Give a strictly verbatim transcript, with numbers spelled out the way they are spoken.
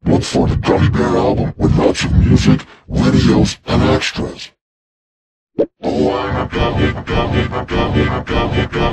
Look for the Gummy Bear album with lots of music, videos, and extras. Oh, I'm a gummy, gummy, gummy, gummy, gummy.